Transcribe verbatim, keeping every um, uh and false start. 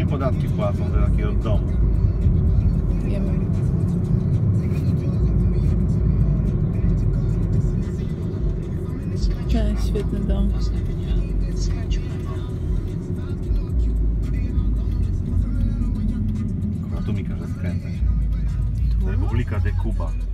oni podatki płacą do takiego domu? Nie wiem. Tak, świetny dom. A tu mi każe skręcać. Republika de Cuba.